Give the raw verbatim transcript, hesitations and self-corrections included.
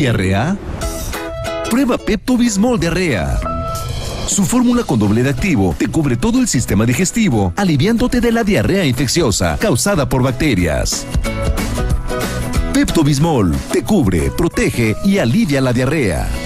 ¿Diarrea? Prueba Pepto-Bismol Diarrea. Su fórmula con doble de activo te cubre todo el sistema digestivo, aliviándote de la diarrea infecciosa causada por bacterias. Pepto-Bismol te cubre, protege y alivia la diarrea.